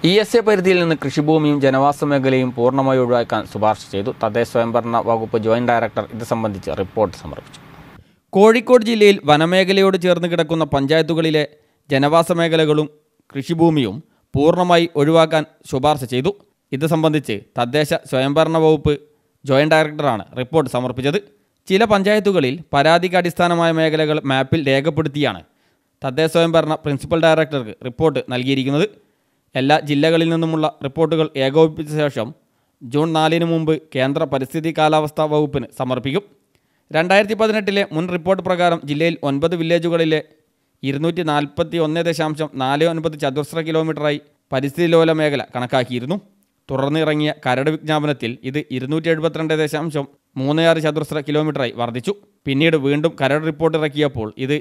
ESA പരിധിയിൽ നിന്ന് കൃഷിഭൂമിയും ജനവാസ മേഖലയും പൂർണ്ണമായി ഒഴിവാക്കാൻ ശുപാർശ ചെയ്തു. തദ്ദേശ സ്വയംഭരണ വകുപ്പ് ജോയിന്റ് ഡയറക്ടർ ഇത് സംബന്ധിച്ച് റിപ്പോർട്ട് സമർപ്പിച്ചു. കോഴിക്കോട് ജില്ലയിൽ വനമേഖലയോട് ചേർന്ന് കിടക്കുന്ന പഞ്ചായത്തുകളിലെ ജനവാസ മേഖലകളും കൃഷിഭൂമിയും പൂർണ്ണമായി ഒഴിവാക്കാൻ ശുപാർശ ചെയ്തു. ഇത് സംബന്ധിച്ച് തദ്ദേശ സ്വയംഭരണ വകുപ്പ് ജോയിന്റ് ഡയറക്ടറാണ് റിപ്പോർട്ട് സമർപ്പിച്ചത്. ചില പഞ്ചായത്തുകളിൽ പരാതിക്ക് അടിസ്ഥാനമായ മേഖലകൾ മാപ്പിൽ രേഖപ്പെടുത്തിയാണ് തദ്ദേശ സ്വയംഭരണ പ്രിൻസിപ്പൽ ഡയറക്ടർക്ക് റിപ്പോർട്ട് നൽകിയിരിക്കുന്നത്. എല്ലാ ജില്ലകളിൽ നിന്നുമുള്ള റിപ്പോർട്ടുകൾ ഏകോപിപ്പിച്ച ശേഷം ജൂൺ 4 മുമ്പ് കേന്ദ്ര പരിസ്ഥിതി കാലാവസ്ഥാ വകുപ്പിന് സമർപ്പിക്കും. 2018 മുൻ റിപ്പോർട്ട് പ്രകാരം ജില്ലയിൽ 9 വില്ലേജുകളിലെ 241.49 ചതുരശ്ര കിലോമീറ്ററായി പരിസ്ഥിതിലോല മേഖല കണക്കാക്കിയിരുന്നു. തുടർന്ന് ഇറങ്ങിയ കരട് വിജ്ഞാപനത്തിൽ ഇത് 272.36 ചതുരശ്ര കിലോമീറ്ററായി വർദ്ധിച്ചു. പിന്നീട് വീണ്ടും കരട് റിപ്പോർട്ട് ഇറക്കിയപ്പോൾ ഇത്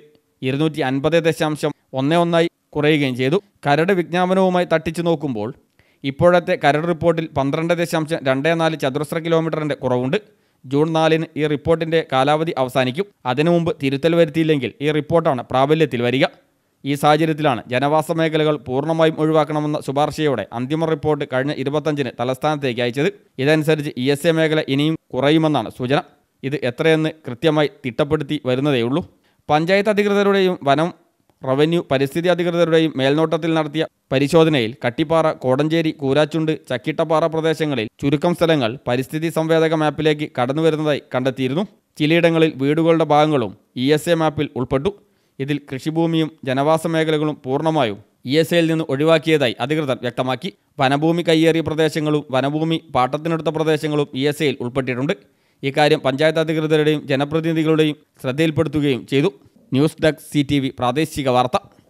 250.11 കുറയുകയും ചെയ്തു. കരട് വിജ്ഞാപനവുമായി തട്ടിച്ചു നോക്കുമ്പോൾ ഇപ്പോഴത്തെ കരട് റിപ്പോർട്ടിൽ 12.24 ചതുരശ്ര കിലോമീറ്ററിൻ്റെ കുറവുണ്ട്. ജൂൺ 4 ഈ റിപ്പോർട്ടിൻ്റെ കാലാവധി അവസാനിക്കും. അതിനു മുമ്പ് തിരുത്തൽ വരുത്തിയില്ലെങ്കിൽ ഈ റിപ്പോർട്ടാണ് പ്രാബല്യത്തിൽ വരിക. ഈ സാഹചര്യത്തിലാണ് ജനവാസ മേഖലകൾ പൂർണ്ണമായും ഒഴിവാക്കണമെന്ന ശുപാർശയോടെ അന്തിമ റിപ്പോർട്ട് കഴിഞ്ഞ 25-ന് തലസ്ഥാനത്തേക്ക് അയച്ചത്. ഇതനുസരിച്ച് ESA മേഖല ഇനിയും കുറയുമെന്നാണ് സൂചന. ഇത് എത്രയെന്ന് കൃത്യമായി തിട്ടപ്പെടുത്തി വരുന്നതേയുള്ളൂ. പഞ്ചായത്ത് അധികൃതരുടെയും വനം, റവന്യൂ, പരിസ്ഥിതി അധികൃതരുടെയും മേൽനോട്ടത്തിൽ നടത്തിയ പരിശോധനയിൽ കട്ടിപ്പാറ, കോടഞ്ചേരി, കൂരാച്ചുണ്ട്, ചക്കിട്ടപ്പാറ പ്രദേശങ്ങളിൽ ചുരുക്കം സ്ഥലങ്ങൾ പരിസ്ഥിതി സംവേദക മാപ്പിലേക്ക് കടന്നുവരുന്നതായി കണ്ടെത്തിയിരുന്നു. ചിലയിടങ്ങളിൽ വീടുകളുടെ ഭാഗങ്ങളും ESA മാപ്പിൽ ഉൾപ്പെട്ടു. ഇതിൽ കൃഷിഭൂമിയും ജനവാസ മേഖലകളും പൂർണ്ണമായും ESAയിൽ നിന്ന് ഒഴിവാക്കിയതായി അധികൃതർ വ്യക്തമാക്കി. വനഭൂമി കയ്യേറിയ പ്രദേശങ്ങളും വനഭൂമി പാട്ടത്തിനെടുത്ത പ്രദേശങ്ങളും ESAയിൽ ഉൾപ്പെട്ടിട്ടുണ്ട്. ഇക്കാര്യം പഞ്ചായത്ത് അധികൃതരുടെയും ജനപ്രതിനിധികളുടെയും ശ്രദ്ധയിൽപ്പെടുത്തുകയും ചെയ്തു. ന്യൂസ് ഡെസ്ക് CTV പ്രാദേശിക വാർത്ത.